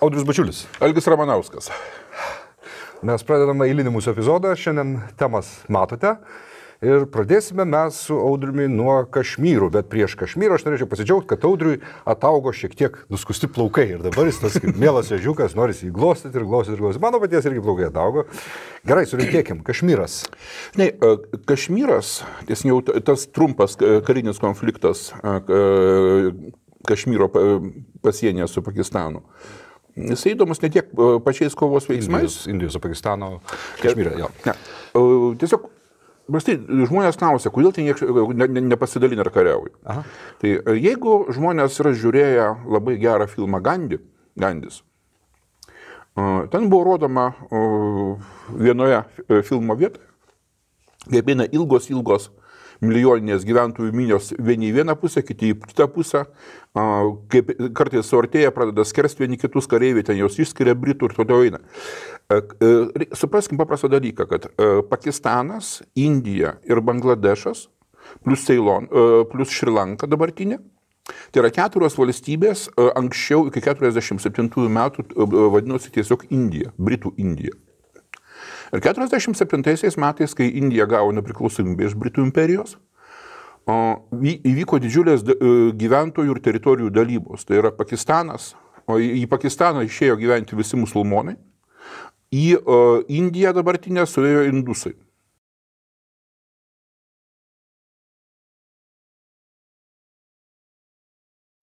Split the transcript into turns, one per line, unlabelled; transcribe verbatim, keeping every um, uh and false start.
Audrius Bačiulis.
Algis Ramanauskas.
Mes pradedame eilinį mūsų epizodą, šiandien temas matote. Ir pradėsime mes su Audriumi nuo Kašmyrų, bet prieš Kašmyrą aš norėčiau pasidžiaugti, kad Audriui ataugo šiek tiek nuskusti plaukai ir dabar jis tas kaip mielas ežiukas, norisi jį glostyti ir glostyti ir glostyti. Mano paties irgi plaukai ataugo. Gerai, surinkėkim, Kašmyras.
Ne, Kašmyras, jau tas trumpas karinis konfliktas Kašmyro pasienyje su Pakistanu. Jis įdomus ne tiek pačiais kovos veiksmais.
Indijos, Indijos su Pakistano, Kašmyrė, jo.
Ne. Tiesiog, prastai, žmonės klausia, kodėl tai ne, ne, nepasidalina ar kariauja. Tai jeigu žmonės yra žiūrėję labai gerą filmą Gandhi, Gandhis, ten buvo rodoma vienoje filmo vietoje, kaip eina ilgos, ilgos milijoninės gyventojų minios vieni į vieną pusę, kiti į kitą pusę, kaip kartais suartėja, pradeda skersti vieni kitus kareiviai, ten jos išskiria Britų ir toliau eina. Supraskim paprastą dalyką, kad Pakistanas, Indija ir Bangladešas, plus Ceylon, plus Šri Lanka dabartinė, tai yra keturios valstybės, anksčiau iki keturiasdešimt septintųjų metų vadinosi tiesiog Indija, Britų Indija. Ir keturiasdešimt septintaisiais metais, kai Indija gavo nepriklausomybę iš Britų imperijos, įvyko didžiulės gyventojų ir teritorijų dalybos. Tai yra Pakistanas, o į Pakistaną išėjo gyventi visi musulmonai, į Indiją dabartinę suėjo indusai.